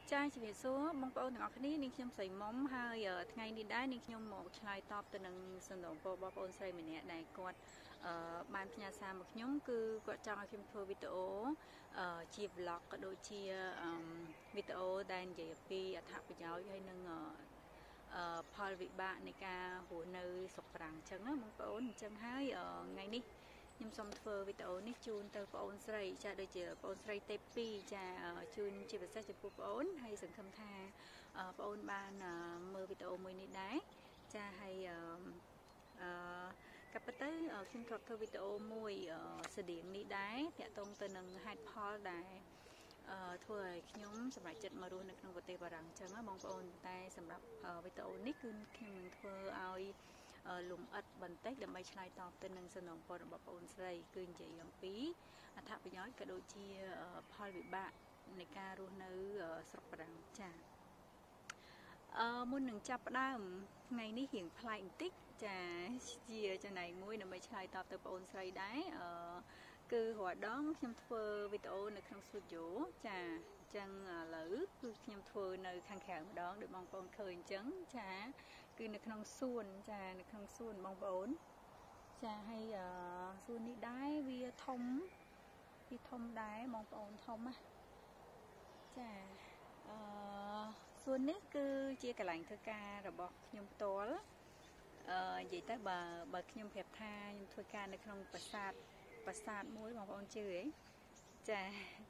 ចាជំរាបសួរបងប្អូនទាំងអស់គ្នានាងខ្ញុំស្រីមុំហើយថ្ងៃនេះដែរនាងខ្ញុំមកឆ្លើយតបទៅនឹងសំណួរបងប្អូនស្រីម្នាក់ដែលគាត់បានផ្ញើសារមកខ្ញុំគឺគាត់ចង់ឲ្យខ្ញុំធ្វើវីដេអូជា vlog ក៏ដូចជាវីដេអូដែលនិយាយពីអត្ថប្រយោជន៍ហើយនឹងផលវិបាកនៃការរស់នៅស្រុកបារាំងអញ្ចឹងណាបងប្អូនអញ្ចឹងហើយថ្ងៃនេះខ្ញុំសូមធ្វើវីដេអូនេះជូនទៅបងអូនស្រីចាដូចជាបងអូនស្រីទេពីចាជូនជាពិសេសចំពោះបងអូនហើយសង្ឃឹមថាបងអូនបានមើលវីដេអូមួយនេះដែរចាហើយកាពិតទៅខ្ញុំធ្លាប់ធ្វើវីដេអូមួយស្តៀងនេះដែរតាក់ទងទៅនឹងហេតុផលដែលធ្វើឲ្យខ្ញុំសម្រេចចិត្តមករស់នៅក្នុងប្រទេសបារាំងអញ្ចឹងបងប្អូនតែសម្រាប់វីដេអូនេះគឺខ្ញុំនឹងធ្វើឲ្យលំអិតបន្តិចដើម្បីឆ្លើយតបទៅនឹងសំណពររបស់បងប្អូនស្រីគឺនិយាយអំពីអត្ថប្រយោជន៍ក៏ដូចជាផលវិបាកនៃការរស់នៅស្រុកបារាំងចាមុននឹងចាប់ផ្ដើមថ្ងៃនេះរៀងប្លែកបន្តិចចាជាចំណែកមួយដើម្បីឆ្លើយតបទៅបងប្អូនស្រីដែរគឺរាល់ដងខ្ញុំធ្វើវីដេអូនៅក្នុង studio ចាអញ្ចឹងឥឡូវគឺខ្ញុំធ្វើនៅខាងក្រៅម្ដងដូចបងប្អូនឃើញអញ្ចឹងចាគឺនៅក្នុងសួនចានៅក្នុងសួនបងប្អូនចាហើយសួននេះដែរវាធំដែរបងប្អូនធំណាចាសួននេះគឺជាកន្លែងធ្វើការរបស់ខ្ញុំផ្ទាល់និយាយទៅបើខ្ញុំប្រាប់ថាខ្ញុំធ្វើការនៅក្នុងប្រាសាទមួយបងប្អូនជឿទេចា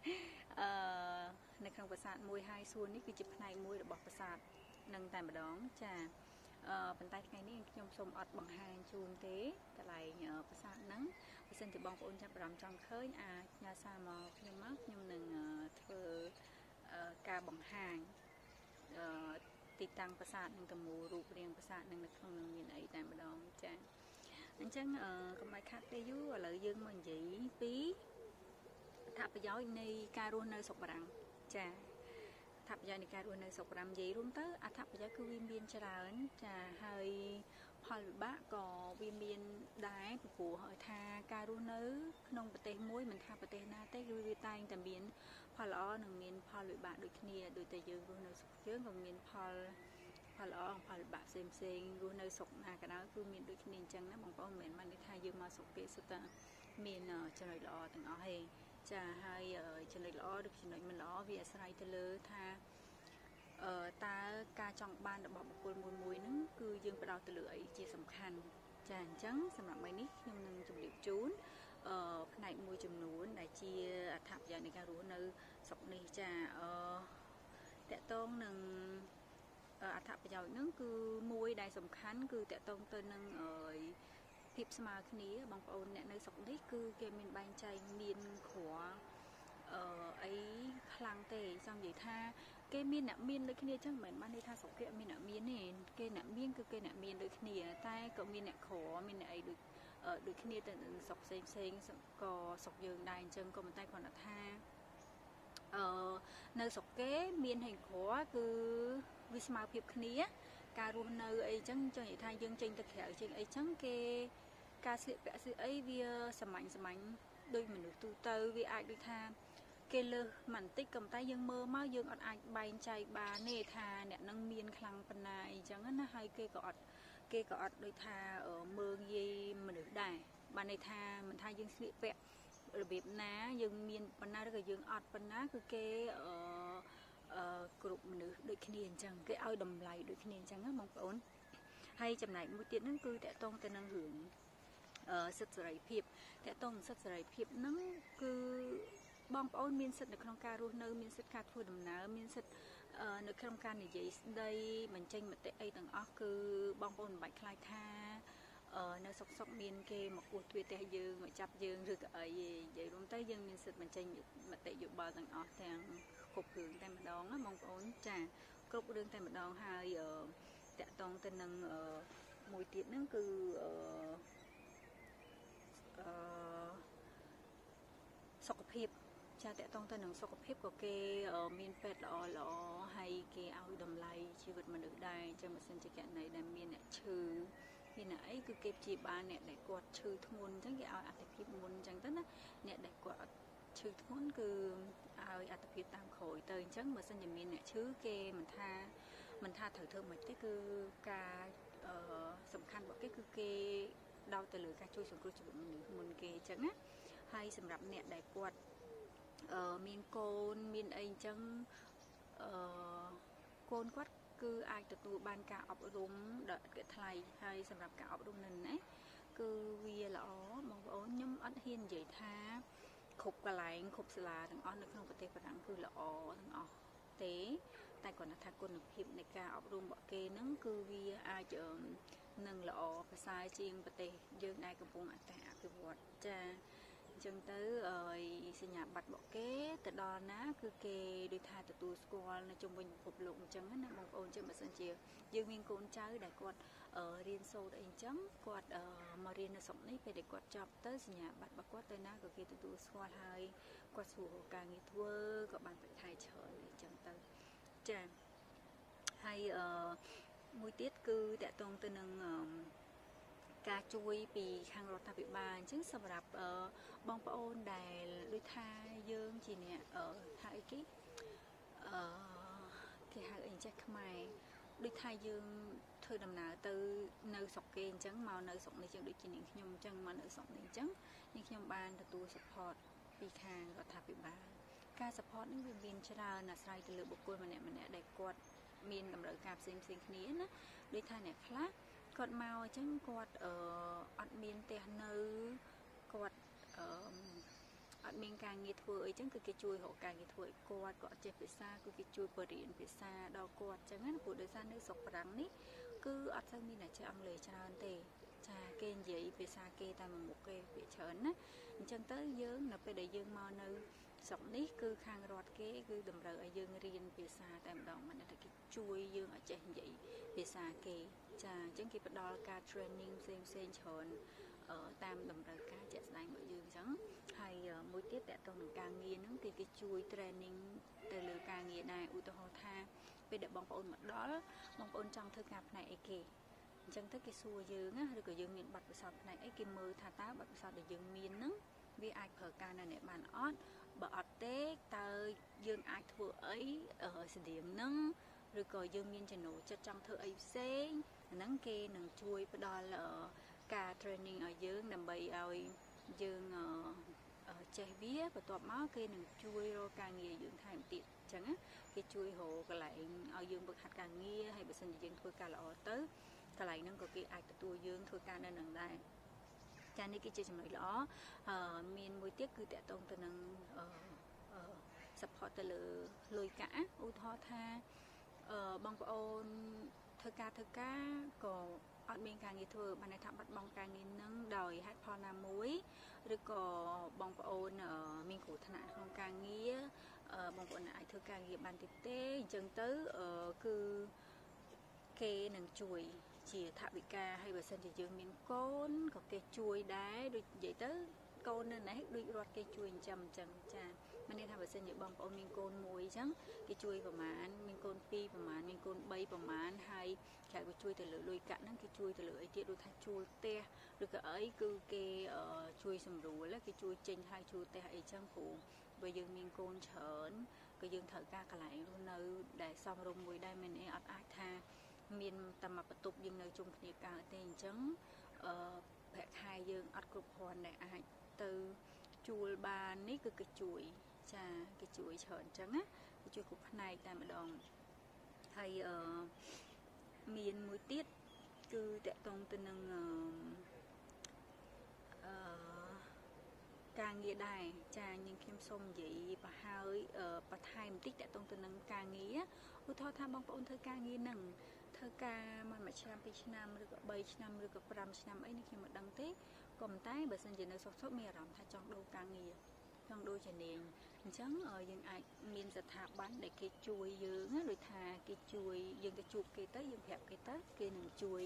នៅក្នុងប្រាសាទមួយហើយសួននេះគឺជាផ្នែកមួយរបស់ប្រាសាទនឹងតែម្ដងចាប៉ុន្តែថ្ងៃនេះខ្ញុំសូមអត់បង្ហាញជូនទេកន្លែងប្រាសាទហ្នឹងបើសិនជាបងប្អូនចាប់អារម្មណ៍ចង់ឃើញអាចផ្ញើសារមកខ្ញុំនឹងធ្វើការបង្ហាញទីតាំងប្រាសាទនឹងទៅមូលរូបរាងប្រាសាទនឹងនៅក្នុងនឹងមានអីតែម្ដងចាអញ្ចឹងកុំឲ្យខាត់ពេលយូរឥឡូវយើងមកនិយាយពីអត្ថប្រយោជន៍នៃការរស់នៅស្រុកបារាំងចាអត្ថប្រយោជន៍នៃការរស់នៅស្រុកបារាំងនិយាយរួមទៅអត្ថប្រយោជន៍គឺវាមានច្រើនចាហើយផលវិបាកក៏វាមានដែរព្រោះឲ្យថាការរស់នៅក្នុងប្រទេសមួយមិនថាប្រទេសណាទេគឺវាតែងតែមានផលល្អនិងមានផលវិបាកដូចគ្នាដូចតែយើងរស់នៅស្រុកយើងក៏មានផលល្អនិងផលវិបាកផ្សេងរស់នៅស្រុកណាក៏ដោយគឺមានដូចគ្នាអញ្ចឹងណាបងប្អូនមិនមែនបានថាយើងមកស្រុកគេសុទ្ធតែមានចំណុចល្អទាំងអស់ទេចាហើយចំណុចល្អឬចំណុចមិនល្អវាអាស្រ័យទៅលើថាតើការចង់បានរបស់បុគ្គលមួយហ្នឹងគឺយើងផ្ដោតទៅលើអីជាសំខាន់ចាអញ្ចឹងសម្រាប់ថ្ងៃនេះខ្ញុំនឹងជម្រាបជូនផ្នែកមួយចំនួនដែលជាអត្ថប្រយោជន៍នៃការរស់នៅស្រុកនេះចាតកតងនឹងអត្ថប្រយោជន៍ហ្នឹងគឺមួយដែលសំខាន់គឺតកតងទៅនឹងភាពស្មើគ្នាបងប្អូនអ្នកនៅស្រុកនេះគឺគេមានបែងចែកមានគ្រាន់អីខ្លាំងទេចង់និយាយថាគេមានអ្នកមានដូចគ្នាចឹងមិនមែនបានន័យថាស្រុកគេអត់មានអ្នកមានទេគេអ្នកមានគឺគេអ្នកមានដូចគ្នាតែក៏មានអ្នកក្រមានអ្នកអីដូចគ្នាទៅនឹងស្រុកផ្សេងក៏ស្រុកយើងដែរអញ្ចឹងក៏ប៉ុន្តែគ្រាន់តែថានៅស្រុកគេមានហេងក្រគឺវាស្មើភាពគ្នាការរស់នៅអីចឹងចង់និយាយថាយើងចេញទៅក្រៅជាងអីចឹងគេការស្លៀកពាក់ស្អីអីវាសាមញ្ញដូចមនុស្សទូទៅវាអាចដូចថាគេលើសមិនតិចក៏តែយើងមើលមកយើងអត់អាចបែងចែកបានទេថាអ្នកនឹងមានខ្លាំងប៉ុណ្ណាអីចឹងណាហើយគេក៏អត់ដូចថាមើងងាយមនុស្សដែរបានន័យថាមិនថាយើងស្លៀកពាក់របៀបណាយើងមានប៉ុណ្ណាឬក៏យើងអត់ប៉ុណ្ណាគឺគេគ្រប់មនុស្សដូចគ្នាអញ្ចឹងគេឲ្យតម្លៃដូចគ្នាអញ្ចឹងណាបងប្អូនហើយចំណែកមួយទៀតហ្នឹងគឺតកតងទៅនឹងរឿងសិទ្ធិសេរីភាពតកតងសិទ្ធិសេរីភាពហ្នឹងគឺបងប្អូនមានសិទ្ធិនៅក្នុងការរស់នៅមានសិទ្ធិការធ្វើដំណើរមានសិទ្ធិនៅក្នុងការនិយាយស្ដីបញ្ចេញមតិអីទាំងអស់គឺបងប្អូនមិនបាច់ខ្លាចថានៅសុកមានគេមកគោះទ្វារផ្ទះយើងមកចាប់យើងឬក៏អីនិយាយរួមទៅយើងមានសិទ្ធិបញ្ចេញមតិយោបល់ទាំងអស់ទាំងគ្រប់រឿងតែម្ដងណាបងប្អូនចាគ្រប់រឿងតែម្ដងហើយតកតងទៅនឹងមួយទៀតហ្នឹងគឺសុខភាពចាតកតងទៅនឹងសុខភាពក៏គេមានពេទ្យល្អហើយគេឲ្យតម្លៃជីវិតមនុស្សដែរអញ្ចឹងបើសិនជាករណីដែលមានអ្នកឈឺមានអីគឺគេព្យាបាលអ្នកដែលគាត់ឈឺធ្ងន់អញ្ចឹងគេឲ្យអត្ថិភាពមុនអញ្ចឹងទៅណាអ្នកដែលគាត់ឈឺធ្ងន់គឺឲ្យអត្តភាពតាមក្រោយទៅអញ្ចឹងបើសិនជាមានអ្នកឈឺគេមិនថាត្រូវធ្វើមិនទេគឺការសំខាន់របស់គេគឺគេដោតទៅលើការជួយសង្គ្រោះជីវិតមនុស្សមុនគេអញ្ចឹងណាហើយសម្រាប់អ្នកដែលគាត់មានកូនមានអីអញ្ចឹងកូនគាត់គឺអាចទទួលបានការអប់រំដោយឥតគិតថ្លៃហើយសម្រាប់ការអប់រំនៅណាគឺវាល្អបងប្អូនខ្ញុំអត់ហ៊ាននិយាយថាគ្រប់កន្លែងគ្រប់សាលាទាំងអស់នៅក្នុងប្រទេសបារាំងគឺល្អទាំងអស់ទេតែគ្រាន់តែថាគុណភាពនៃការអប់រំរបស់គេហ្នឹងគឺវាអាចនឹងល្អប្រសើរជាងប្រទេសយើងដែលកំពុងអភិវឌ្ឍចាអញ្ចឹងទៅសញ្ញាបត្ររបស់គេទៅដល់ណាគឺគេដូចថាទទួលស្គាល់នៅជុំវិញពិភពលោកអញ្ចឹងណាបងប្អូនចឹងបើសិនជាយើងមានកូនចៅដែលគាត់រៀនសូត្រអីអញ្ចឹងគាត់មករៀននៅស្រុកនេះពេលដែលគាត់ចប់ទៅសញ្ញាបត្ររបស់គាត់ទៅណាក៏គេទទួលស្គាល់ហើយគាត់ស្រួលរកការងារធ្វើក៏បានប្រាក់ខែច្រើនអីចឹងទៅចាហើយមួយទៀតគឺតកតងទៅនឹងការជួយពីខាងរដ្ឋាភិបាលអញ្ចឹងសម្រាប់បងប្អូនដែលដូចថាយើងជាអ្នកហៅអីគេហៅអីចេះខ្មែរដូចថាយើងធ្វើដំណើរទៅនៅស្រុកគេអញ្ចឹងមកនៅស្រុកនេះចឹងដូចជានាងខ្ញុំអញ្ចឹងមកនៅស្រុកនេះអញ្ចឹងនាងខ្ញុំបានទទួល support ពីខាងរដ្ឋាភិបាលការ support នេះវាមានច្រើនអាស្រ័យទៅលើបុគ្គលម្នាក់ដែលគាត់មានតម្រូវការផ្សេងគ្នាណាដូចថាអ្នកខ្លះគាត់មកអញ្ចឹងគាត់អត់មានផ្ទះនៅគាត់អត់មានការងារធ្វើអីចឹងគឺគេជួយរកការងារធ្វើឲ្យគាត់ក៏ចេះភាសាគឺគេជួយបរិញ្ញាភាសាដល់គាត់ចឹងណាព្រោះដោយសារនៅស្រុកបារាំងនេះគឺអត់សូវមានអ្នកចេះអង់គ្លេសច្រើនទេចាគេនិយាយភាសាគេតែមួយមុខគេពាក្យច្រើនណាអញ្ចឹងទៅយើងនៅពេលដែលយើងមកនៅស្រុកនេះគឺខាងរដ្ឋគេគឺតម្រូវឲ្យយើងរៀនភាសាតែម្ដងមិនថាគេជួយយើងឲ្យចេះនិយាយភាសាគេចាអញ្ចឹងគេផ្ដល់ការ training ផ្សេងច្រើនតាមតម្រូវការជាក់ស្ដែងរបស់យើងអញ្ចឹងហើយមួយទៀតតកតងនឹងការងារហ្នឹងគេជួយ training ទៅលើការងារដែរឧទាហរណ៍ថាពេលដែលបងប្អូនមកដល់បងប្អូនចង់ធ្វើការផ្នែកអីគេអញ្ចឹងទៅគេសួរយើងណាឬក៏យើងមានបទពិសោធន៍ផ្នែកអីគេមើលថាតើបទពិសោធន៍ដែលយើងមានហ្នឹងវាអាចប្រើការនៅអ្នកបានអត់បើអត់ទេតើយើងអាចធ្វើអីស្តៀងហ្នឹងឬក៏យើងមានចំណូលចិត្តចង់ធ្វើអីផ្សេងអាហ្នឹងគេនឹងជួយផ្ដល់ការ training ឲ្យយើងដើម្បីឲ្យយើងចេះវាបន្ទាប់មកគេនឹងជួយរកការងារយើងថែមទៀតអញ្ចឹងណាគេជួយរកកន្លែងឲ្យយើងฝึกហាត់ការងារហើយបើសិនជាយើងធ្វើការល្អទៅកន្លែងហ្នឹងក៏គេអាចទទួលយើងធ្វើការនៅនឹងដែរចានេះគឺជាចំណុចល្អមានមួយទៀតគឺតកតងទៅនឹងsupport ទៅលើលុយកាក់ឧទាហរណ៍ថាបងប្អូនធ្វើការក៏អត់មានការងារធ្វើបានន័យថាបាត់បង់ការងារនឹងដោយហេតុផលណាមួយឬក៏បងប្អូនមានគ្រោះថ្នាក់ក្នុងការងារបងប្អូនអាចធ្វើការងារបានទេអញ្ចឹងទៅគឺគេនឹងជួយជាថវិកាហើយបើសិនជាយើងមានកូនក៏គេជួយដែរដូចនិយាយទៅកូននៅនេះដូចរត់គេជួយចិញ្ចឹមអញ្ចឹងចាមានន័យថាបើសិនជាបងប្អូនមានកូនមួយអញ្ចឹងគេជួយប្រមាណមានកូន2ប្រមាណមានកូន3ប្រមាណហើយគេជួយទៅលើលុយកាក់ហ្នឹងគេជួយទៅលើអីទៀតដូចថាជួលផ្ទះឬក៏អីគឺគេជួយសម្រួលគេជួយចេញហើយជួលផ្ទះអីចឹងព្រោះបើយើងមានកូនច្រើនក៏យើងត្រូវការកន្លែងរស់នៅដែលសមរម្យមួយដែរមិនអត់អាចថាមានតែមកបន្ទប់យើងនៅជុំគ្នាកើតទេអញ្ចឹងប្រាក់ខែយើងអត់គ្រប់គ្រាន់ដែលអាចទៅជួលបាននេះគឺគេជួយចាគេជួយច្រើនអញ្ចឹងណាគេជួយគ្រប់ផ្នែកតែម្ដងហើយមានមួយទៀតគឺតកតងទៅនឹងការងារដែរចាញខ្ញុំសូមនិយាយប្រហើយបន្ថែមបន្តិចតកតងទៅនឹងការងារឧទាហរណ៍ថាបងប្អូនធ្វើការងារនឹងធ្វើការមួយឆ្នាំ2ឆ្នាំឬក៏3ឆ្នាំឬក៏5ឆ្នាំអីនេះខ្ញុំមិនដឹងទេក៏ប៉ុន្តែបើសិនជានៅសុខមានអារម្មណ៍ថាចង់ដូរការងារចង់ដូរជំនាញអញ្ចឹងយើងអាចមានស្ថាប័នដែលគេជួយយើងដូចថាគេជួយយើងទៅជួបគេទៅយើងប្រាប់គេទៅគេនឹងជួយ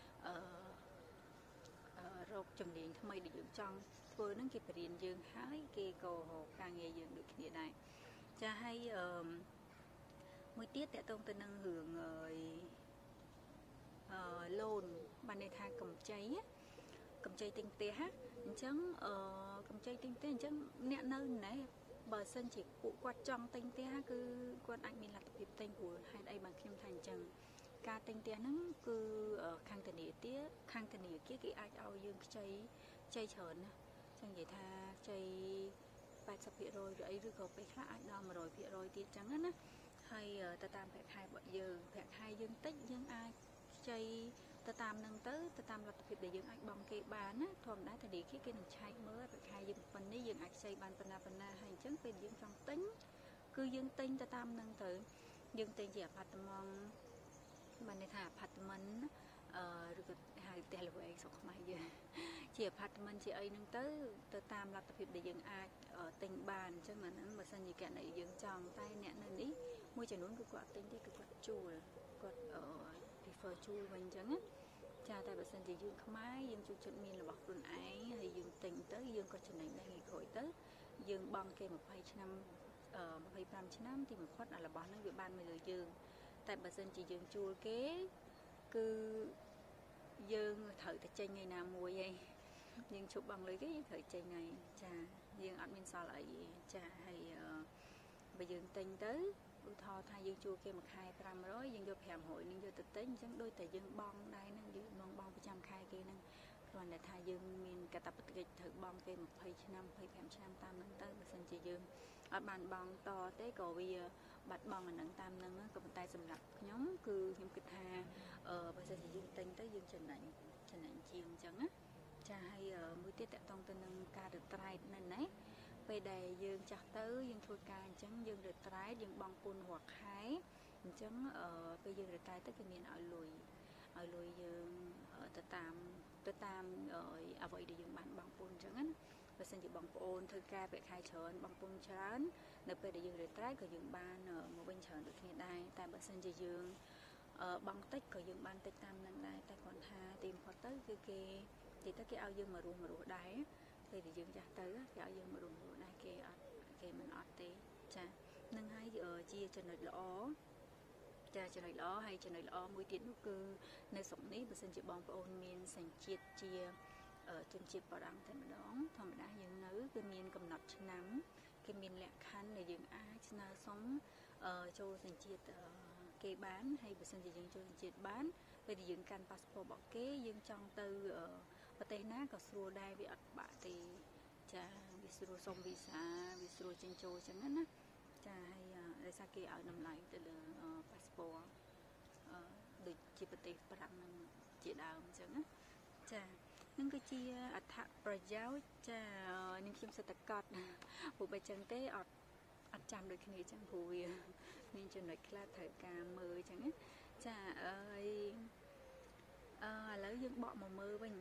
រកជំនាញថ្មីដែលយើងចង់ធ្វើហ្នឹងគេបរៀនយើងហើយគេក៏រកការងារយើងដូចគ្នាដែរចាហើយមួយទៀតតកតងទៅនឹងរឿងloan បានន័យថាកម្ចីទិញផ្ទះអញ្ចឹងកម្ចីទិញផ្ទះអញ្ចឹងអ្នកនៅណេះបើសិនជាពួកគាត់ចង់ទិញផ្ទះគឺគាត់អាចមានលទ្ធភាពទិញព្រោះហេតុអីបានខ្ញុំថាអញ្ចឹងការទិញផ្ទះហ្នឹងគឺខាងធនាគារគេអាចឲ្យយើងខ្ចីច្រើនណាចឹងនិយាយថាខ្ចី 80% ឬអីឬក៏ពេលខ្លះអាចដល់ 100% ទៀតចឹងណាហើយទៅតាមប្រាក់ខែរបស់យើងប្រាក់ខែយើងតិចយើងអាចខ្ចីទៅតាមនឹងទៅតាមលទ្ធភាពដែលយើងអាចបង់គេបានណាធម្មតាធនាគារគេនឹងឆែកមើលប្រាក់ខែយើងប៉ុណ្នេះយើងអាចខ្ចីបានប៉ុណ្ណាហើយអញ្ចឹងពេលយើងចង់ទិញគឺយើងទិញទៅតាមនឹងទៅយើងទិញជាអាផាតមិនបានន័យថាអាផាតមិនឬក៏ហៅផ្ទះល្វែងស្រុកខ្មែរយើងជាអាផាតមិនជាអីហ្នឹងទៅតាមលទ្ធភាពដែលយើងអាចទិញបានអញ្ចឹងហ្នឹងបើសិនជាករណីយើងចង់តែអ្នកនៅនេះមួយចំនួនគឺគាត់ទិញទេគឺគាត់ជួលគាត់prefer ជួលវិញអញ្ចឹងណាចាតែបើសិនជាយើងខ្មែរយើងចូលចិត្តមានរបស់ខ្លួនឯងហើយយើងទិញទៅយើងក៏ចំណេញដែរថ្ងៃក្រោយទៅយើងបង់គេ20ឆ្នាំ25ឆ្នាំទីបំផុតរបស់ហ្នឹងវាបានមកលើយើងតែបើសិនជាយើងជួលគេគឺយើងត្រូវតែចេញថ្ងៃណាមួយឯងយើងជប់បង់លុយគេយើងត្រូវចេញហើយចាយើងអត់មានសល់អីចាហើយបើយើងទិញទៅឧទាហរណ៍ថាយើងជួលគេមួយខែ500យើងយក500នឹងយកទៅទិញអញ្ចឹងដូចតែយើងបង់ដែរហ្នឹងយើងបង់ប្រចាំខែគេហ្នឹងគ្រាន់តែថាយើងមានកាតព្វកិច្ចត្រូវបង់គេ20ឆ្នាំ25ឆ្នាំតាមហ្នឹងទៅបើសិនជាយើងអត់បានបង់តទេក៏វាបាត់បង់អាហ្នឹងតាមហ្នឹងក៏ប៉ុន្តែសម្រាប់ខ្ញុំគឺខ្ញុំគិតថាបើសិនជាយើងទិញទៅយើងចំណេញជាងអញ្ចឹងណាចាហើយមួយទៀតតកតងទៅនឹងការរត្រែតនៅណាពេលដែលយើងចាស់ទៅយើងធ្វើការអញ្ចឹងយើងរត្រែតយើងបង់ពន្ធរាល់ខែអញ្ចឹងពេលយើងរត្រែតទៅគេមានឲ្យលុយយើងទៅតាមអ្វីដែលយើងបានបង់ពន្ធអញ្ចឹងណាបើសិនជាបងប្អូនធ្វើការប្រាក់ខែច្រើនបង់ពន្ធច្រើននៅពេលដែលយើងរត្រែតក៏យើងបានមកវិញច្រើនដូចគ្នាដែរតែបើសិនជាយើងបង់តិចក៏យើងបានតិចតាមនឹងដែរតែគាត់ថាទីបំផុតទៅគឺគេនិយាយទៅគេឲ្យយើងមករស់ដែរពេលដែលយើងចាស់ទៅគេឲ្យយើងមករស់ដែរគេមិនអត់ទេចានឹងហើយជាចំណុចល្អចាចំណុចល្អហើយចំណុចល្អមួយទៀតនោះគឺនៅស្រុកនេះបើសិនជាបងប្អូនមានសញ្ជាតិជាជនជាតិបារាំងតែម្ដងធម្មតាយើងនៅគឺមានកំណត់ឆ្នាំគេមានលក្ខខណ្ឌដែលយើងអាចស្នើសុំចូលសញ្ជាតិគេបានហើយបើសិនជាយើងចូលសញ្ជាតិបានពេលដែលយើងកាន់ប៉ាសពតរបស់គេយើងចង់ទៅប្រទេសណាក៏ស្រួលដែរវាអត់បាក់ទេចាវាស្រួលសុំវីសាវាស្រួលចេញចូលចឹងណាចាហើយដោយសារគេឲ្យតម្លៃទៅលើប៉ាសពតដូចជាប្រទេសបារាំងនឹងជាដើមចឹងណាចានឹងគឺជាអត្ថប្រយោជន៍ចានឹងខ្ញុំសិតតកត់ព្រោះបើចឹងទេអត់ចាំដូចគ្នាចឹងព្រោះវាមានចំណុចខ្លះត្រូវការមើលចឹងណាចាឥឡូវយើងបកមកមើលវិញ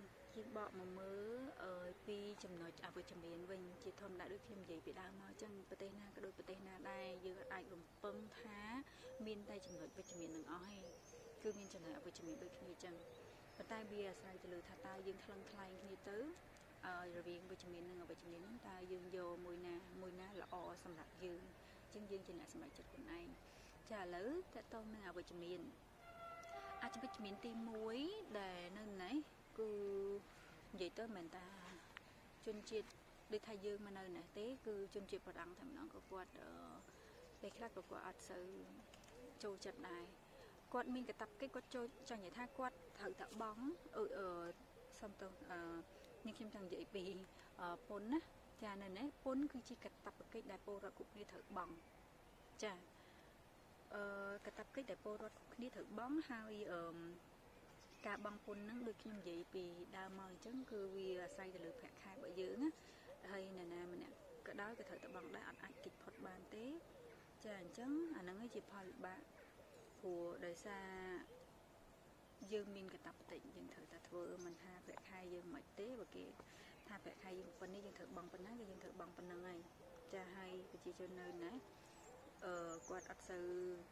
ពីចំណុចអវិជ្ជមានវិញជាធម្មតាដូចខ្ញុំនិយាយពីដើមមកចឹងប្រទេសណាក៏ដូចប្រទេសណាដែរយើងអាចរំពឹងថាមានតែចំណុចវិជ្ជមាននឹងអស់ឯងគឺមានចំណុចអវិជ្ជមានដូចគ្នាចឹងប៉ុន្តែវាអាស្រ័យទៅលើថាតើយើងថ្លឹងថ្លែងគ្នាទៅរវាងវិជ្ជមាននិងអវិជ្ជមានហ្នឹងតើយើងយកមួយណាល្អសម្រាប់យើងចឹងយើងជាអ្នកសម្រេចចិត្តខ្លួនឯងចាឥឡូវតើតើនឹងអវិជ្ជមានទី1ដែលនៅនេះគឺនិយាយទៅមិនតាជនជាតិដូចថាយើងមកនៅនេះទេគឺជនជាតិបារាំងតែម្ដងក៏គាត់ពេលខ្លះក៏គាត់អត់សូវចូលចិត្តដែរគាត់មានកាតព្វកិច្ចគាត់ចូលចង់និយាយថាគាត់ត្រូវតែបង់សំទោសនេះខ្ញុំចង់និយាយពីពន្ធណាចានៅនេះពន្ធគឺជាកាតព្វកិច្ចដែលពលរដ្ឋគ្រប់គ្នាត្រូវបង់ចាកាតព្វកិច្ចដែលពលរដ្ឋគ្រប់គ្នាត្រូវបង់ហើយការបង់ពន្ធហ្នឹងដូចខ្ញុំនិយាយពីដើមមកអញ្ចឹងគឺវាអាស្រ័យទៅលើប្រាក់ខែរបស់យើងណាហើយអ្នកណាម្នាក់ក៏ដោយក៏ត្រូវតែបង់ដែរអត់អាចគេចផុតបានទេចាអញ្ចឹងអាហ្នឹងឯងជាផលវិបាកព្រោះដោយសារយើងមានកាតព្វកិច្ចយើងត្រូវតែធ្វើមិនថាប្រាក់ខែយើងមិនទេបើគេថាប្រាក់ខែយើងប៉ុណ្នេះយើងត្រូវបង់ប៉ុណ្ណាគឺយើងត្រូវបង់ប៉ុណ្ណឹងហើយចាហើយប្រជាជននៅណាគាត់អត់សូវ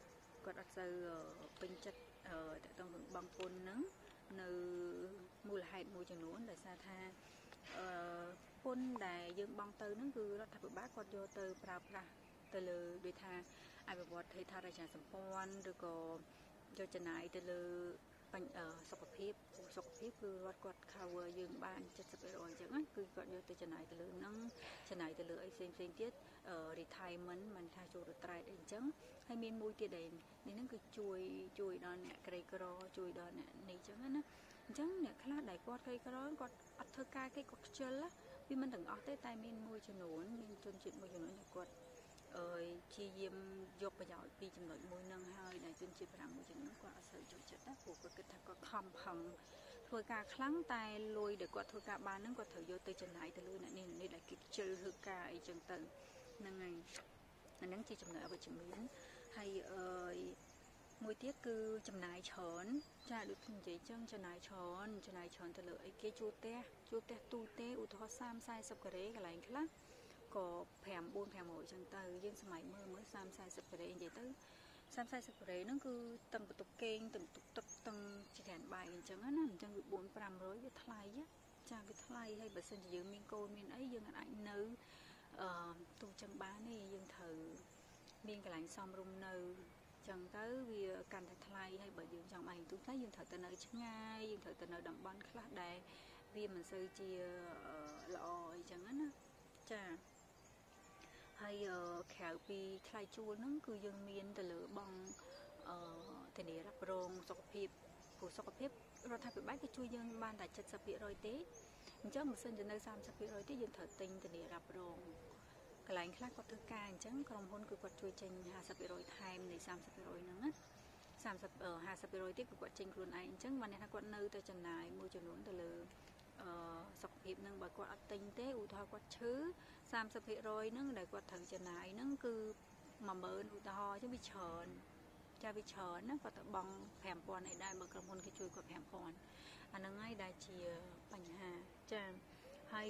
ពេញចិត្តតើតើបង់ពន្ធហ្នឹងនៅមូលហេតុមួយចំនួនដោយសារថាពន្ធដែលយើងបង់ទៅហ្នឹងគឺរដ្ឋាភិបាលគាត់យកទៅប្រើប្រាស់ទៅលើដូចថាអភិវឌ្ឍហេដ្ឋារចនាសម្ព័ន្ធឬក៏យកចំណាយទៅលើសុខភាពគឺរដ្ឋគាត់ cover យើងបាន 70% អញ្ចឹងគឺគាត់យកទៅចំណាយទៅលើហ្នឹងចំណាយទៅលើអីផ្សេងទៀត retirement មិនថាចូល retire អីចឹងហើយមានមួយទៀតដែលនេះហ្នឹងគឺជួយដល់អ្នកក្រីក្រជួយដល់អ្នកនេះចឹងណាអញ្ចឹងអ្នកខ្លះដែលគាត់ក្រីក្រគាត់អត់ធ្វើការគេគាត់ខ្ជិលវាមិនទាំងអស់ទេតែមានមួយចំនួនមានជនជាតិមួយចំនួនដែលគាត់ជាយាមយកប្រយោជន៍ពីចំណុចមួយហ្នឹងហើយដែលជនជាតិប្រាំមួយចំនួនគាត់អត់សូវចូលចិត្តណាព្រោះគាត់គិតថាគាត់ខំប្រឹងធ្វើការខ្លាំងតែលុយដែលគាត់ធ្វើការបានហ្នឹងគាត់ត្រូវយកទៅចំណាយទៅលើអ្នកនេះដែលគេខ្ជិលធ្វើការអីចឹងទៅហ្នឹងហើយអាហ្នឹងជាចំណុចអវិជ្ជមានហើយមួយទៀតគឺចំណាយច្រើនចាដូចខ្ញុំនិយាយចឹងចំណាយច្រើនទៅលើអីគេជួលផ្ទះទូទេឧទាហរណ៍30-40 ការ៉េកន្លែងខ្លះក៏500-600ចឹងទៅយើងសម័យមើល30-40ការ៉េនិយាយទៅ30-40ការ៉េហ្នឹងគឺទាំងបន្ទប់គេងទាំងបន្ទប់ទឹកទាំងជាច្រើនបាយអញ្ចឹងណាអញ្ចឹងវា400-500វាថ្លៃចាវាថ្លៃហើយបើសិនជាយើងមានកូនមានអីយើងអាចនៅទូចឹងបានទេយើងត្រូវមានកន្លែងសមរម្យនៅចឹងទៅវាកាន់តែថ្លៃហើយបើយើងចង់បានទូថ្លៃយើងត្រូវទៅនៅឆ្ងាយយើងត្រូវទៅនៅតំបន់ខ្លះដែលវាមិនសូវជាល្អអីចឹងណាចាហើយក្រៅពីថ្លៃជួលហ្នឹងគឺយើងមានទៅលើបងធានារ៉ាប់រងសុខភាពព្រោះសុខភាពរដ្ឋាភិបាលគេជួយយើងបានតែ 70% ទេអញ្ចឹងបើសិនជានៅ 30% ទេយើងត្រូវទិញធានារ៉ាប់រងកន្លែងខ្លះគាត់ធ្វើការអញ្ចឹងក្រុមហ៊ុនគឺគាត់ជួយចេញ 50% ថែមនៃ 30% ហ្នឹងណា50% ទៀតគឺគាត់ចេញខ្លួនឯងអញ្ចឹងបានថាគាត់នៅតែចំណាយមួយចំនួនទៅលើសុខភាពហ្នឹងបើគាត់អត់ទិញទេឧទាហរណ៍គាត់ឈឺ 30% ហ្នឹងដែលគាត់ត្រូវចំណាយហ្នឹងគឺ10000ឧទាហរណ៍អញ្ចឹងវាច្រើនចាវាច្រើនណាគាត់ទៅបង់ 5000 អីដែរបើក្រុមហ៊ុនគេជួយគាត់ 5000 អាហ្នឹងហើយដែលជាបញ្ហាចាហើយ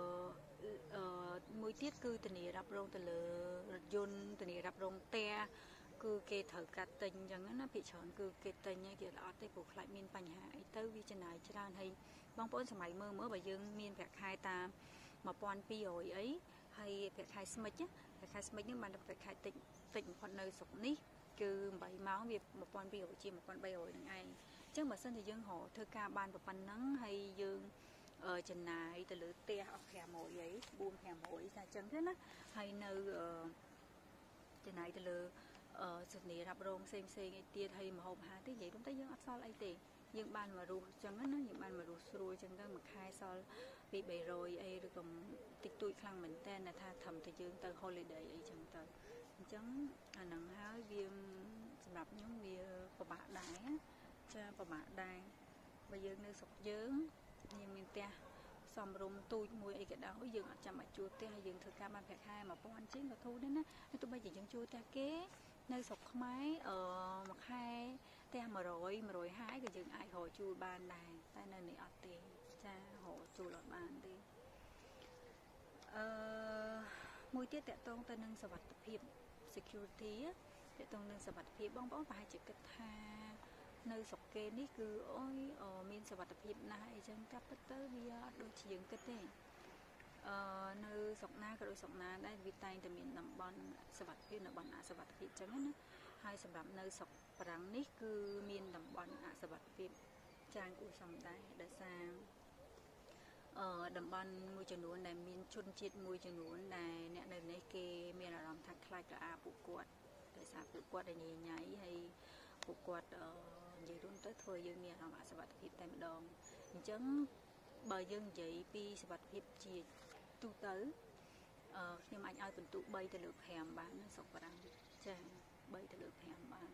មួយទៀតគឺធានារ៉ាប់រងទៅលើរថយន្តធានារ៉ាប់រងផ្ទះគឺគេត្រូវកាត់ទិញអញ្ចឹងណាភាគច្រើនគឺគេទិញហើយគេអត់ទេព្រោះខ្លាចមានបញ្ហាអីទៅវាចំណាយច្រើនហើយបងប្អូនសម័យមើលបើយើងមានប្រាក់ខែតាម1200អីហើយប្រាក់ខែស្មិចហ្នឹងបានប្រាក់ខែតិចបំផុតនៅស្រុកនេះគឺ8ម៉ោងវា1200ជា1300ហ្នឹងឯងអញ្ចឹងបើសិនជាយើងរកធ្វើការបានប៉ុណ្ណឹងហើយយើងចំណាយទៅលើផ្ទះអស់500អី4-500តែអញ្ចឹងទេណាហើយនៅចំណាយទៅលើសេនីរ៉ាប់រងផ្សេងអីទៀតហើយម្ហូបអាហារទៀតនិយាយទៅយើងអត់សល់អីទេយើងបានមករស់អញ្ចឹងណាយើងបានមករស់ស្រួលអញ្ចឹងទៅមួយខែសល់200-300អីឬក៏តិចតួចខ្លាំងមែនតើថាត្រឹមតែយើងទៅ holiday អីចឹងទៅអញ្ចឹងអាហ្នឹងហើយវាសម្រាប់ខ្ញុំវាពិបាកដែរចាពិបាកដែរបើយើងនៅស្រុកយើងមានផ្ទះសំរុំទូចមួយអីក៏ដោយយើងអត់ចាំបាច់ជួលផ្ទះហើយយើងធ្វើការបានប្រាក់ខែ1000ជាងក៏ធូរដែរណាទោះបីជាយើងជួលផ្ទះគេនៅស្រុកខ្មែរមួយខែផ្ទះ100-150ក៏យើងអាចរកជួលបានដែរតែនៅនេះអត់ទេចារកជួលអត់បានទេមួយទៀតតកតងទៅនឹងសុវត្ថិភាព security តកតងនឹងសុវត្ថិភាពបងប្អូនប្រហែលជាគិតថានៅស្រុកគេនេះគឺមានសុវត្ថិភាពណាស់អីចឹងតែពិតទៅវាអត់ដូចជាយើងគិតទេនៅស្រុកណាក៏ដូចស្រុកណាដែរវាតែងតែមានតំបន់សុវត្ថិភាពនៅតំបន់អសុវត្ថិភាពចឹងណាហើយសម្រាប់នៅស្រុកប្រាំងនេះគឺមានតំបន់អសុវត្ថិភាពច្រើនគួរសមដែរដោយសារតំបន់មួយចំនួនដែលមានជនជាតិមួយចំនួនដែលអ្នកនៅនេះគេមានអារម្មណ៍ថាខ្លាចរអាពួកគាត់ដោយសារពួកគាត់ដែលញញៃហើយពួកគាត់និយាយរួមទៅធ្វើយើងមានអារម្មណ៍អសុវត្ថិភាពតែម្ដងអញ្ចឹងបើយើងនិយាយពីសុវត្ថិភាពជាទូទៅខ្ញុំអាចឲ្យពិន្ទុ3ទៅលើ5បានស្រុកបារាំងចា3ទៅលើ5បាន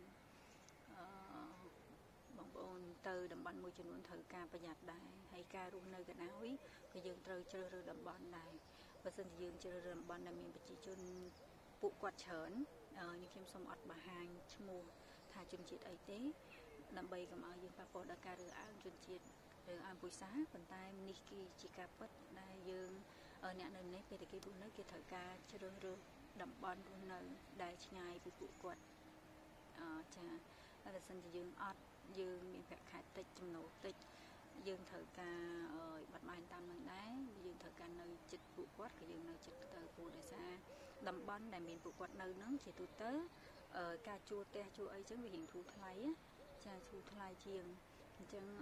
បងប្អូនទៅតំបន់មួយចំនួនត្រូវការប្រយ័ត្នដែរហើយការរស់នៅក៏ដោយក៏យើងត្រូវជ្រើសរើសតំបន់ដែរបើសិនជាយើងជ្រើសរើសតំបន់ដែលមានប្រជាជនពួកគាត់ច្រើនខ្ញុំសូមអត់បង្ហាញឈ្មោះថាជនជាតិអីទេដើម្បីកុំឲ្យយើងប៉ះពាល់ដល់ការរើសអើងជនជាតិរើសអើងពុយសាប៉ុន្តែនេះគឺជាការពិតដែលយើងអ្នកនៅនេះពេលតែគេរស់នៅគេត្រូវការជ្រើសរើសតំបន់រស់នៅដែលឆ្ងាយពីពួកគាត់ចាតែបើសិនជាយើងអត់យើងមានប្រាក់ខែតិចចំណូលតិចយើងត្រូវការបត់បែនតាមនឹងដែរយើងត្រូវការនៅចិត្តពួកគាត់ក៏យើងនៅចិត្តទៅព្រោះដោយសារតំបន់ដែលមានពួកគាត់នៅហ្នឹងជាទូទៅការជួលផ្ទះជួលអីចឹងវារៀងធូរថ្លៃចាធូរថ្លៃជាងអញ្ចឹង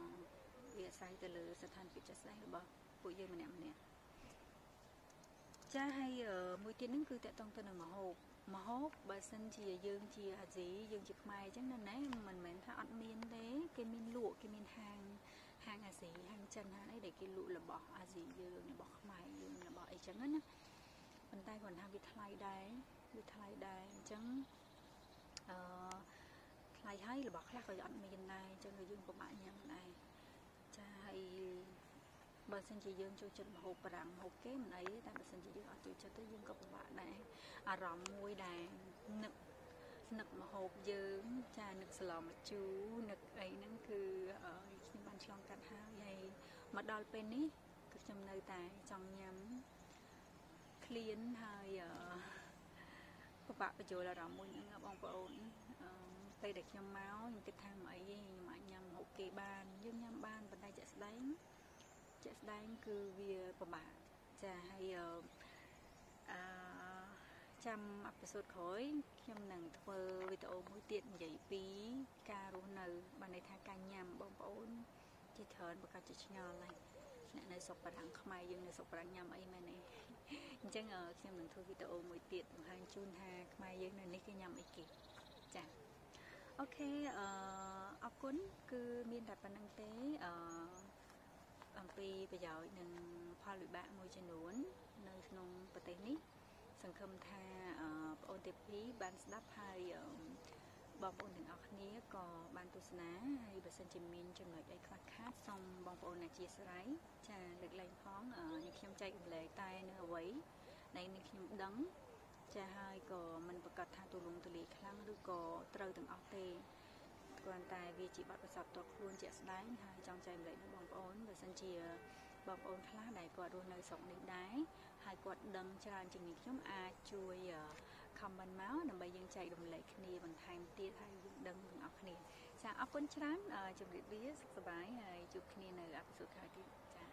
វាអាស្រ័យទៅលើស្ថានភាពជាក់ស្ដែងរបស់ពួកយើងម្នាក់ចាហើយមួយទៀតហ្នឹងគឺតកតងទៅនឹងមហូបបើសិនជាយើងជាអាស៊ីយើងជាខ្មែរអញ្ចឹងណាមិនមែនថាអត់មានទេគេមានលក់គេមានហាងអាស៊ីហាងចិនហាងអីដែលគេលក់របស់អាស៊ីយើងរបស់ខ្មែរយើងរបស់អីចឹងណាប៉ុន្តែគាត់ថាវាថ្លៃដែរអញ្ចឹងថ្លៃហើយរបស់ខ្លះក៏អត់មានដែរអញ្ចឹងយើងពិបាកញ៉ាំដែរចាហើយបើសិនជាយើងចូលចិត្តម្ហូបបារាំងម្ហូបគេមិនអីតែបើសិនជាយើងអត់ចូលចិត្តទេយើងក៏ពិបាកដែរអារម្មណ៍មួយដែលនឹកម្ហូបយើងចានឹកស្លម្ជូរនឹកអីហ្នឹងគឺខ្ញុំបានឆ្លងកាត់ហើយមកដល់ពេលនេះគឺខ្ញុំនៅតែចង់ញ៉ាំឃ្លានហើយពិបាកបញ្ចូលអារម្មណ៍មួយហ្នឹងបងប្អូនពេលដែលខ្ញុំមកខ្ញុំគិតថាមិនអីទេខ្ញុំអាចញ៉ាំម្ហូបគេបានយើងញ៉ាំបានប៉ុន្តែជាក់ស្ដែងគឺវាពិបាកចាហើយចាំអេពីសូតក្រោយខ្ញុំនឹងធ្វើវីដេអូមួយទៀតនិយាយពីការរស់នៅបានន័យថាការញ៉ាំបងប្អូនជាច្រើនប្រកាសជាឆ្ងល់ហើយអ្នកនៅស្រុកបារាំងខ្មែរយើងនៅស្រុកបារាំងញ៉ាំអីមែនទេអញ្ចឹងខ្ញុំនឹងធ្វើវីដេអូមួយទៀតបង្ហាញជូនថាខ្មែរយើងនៅនេះគេញ៉ាំអីគេចាអូខេអរគុណគឺមានតែប៉ុណ្្នឹងទេអំពីប្រយោជន៍និងផលវិបាកមួយចំនួននៅក្នុងប្រទេសនេះសង្ឃឹមថាបងប្អូនទេពីបានស្ដាប់ហើយបងប្អូនទាំងអស់គ្នាក៏បានទស្សនាហើយបើសិនជាមានចំណុចអីខ្វះខាតសូមបងប្អូនអធិស្ឋានចាលើកលែងផងនេះខ្ញុំចែករំលែកតែនៅអ្វីដែលនេះខ្ញុំដឹងចាហើយក៏មិនប្រកាសថាទូលំទូលាយខ្លាំងឬក៏ត្រូវទាំងអស់ទេគ្រាន់តែវាជាបទពិសោធន៍ផ្ទាល់ខ្លួនជាក់ស្ដែងហើយចង់ចែករំលែកដល់បងប្អូនបើសិនជាបងប្អូនខ្លះដែលគាត់រស់នៅស្រុកនេះដែរហើយគាត់ដឹងច្រើនជាងនេះខ្ញុំអាចជួយ comment មកដើម្បីយើងចែករំលែកគ្នាបន្ថែមទៀតហើយយើងដឹងទាំងអស់គ្នាចាអរគុណច្រើនជម្រាបលាសុខសប្បាយហើយជួបគ្នានៅអេពីសូតក្រោយទៀតចា